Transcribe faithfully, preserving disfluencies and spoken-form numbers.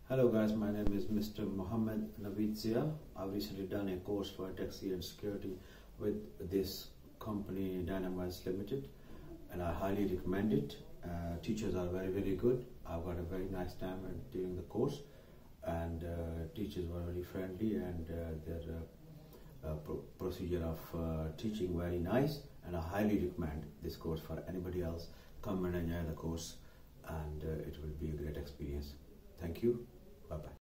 Hello guys, my name is Mister Mohammed Naveed Zia. I've recently done a course for taxi and security with this company Dynamis Limited, and I highly recommend it. Uh, teachers are very very good. I've got a very nice time during the course, and uh, teachers were very friendly, and uh, their uh, uh, pro procedure of uh, teaching very nice, and I highly recommend this course for anybody else. Come and enjoy the course, and uh, it will be a great experience. Thank you. Bye bye.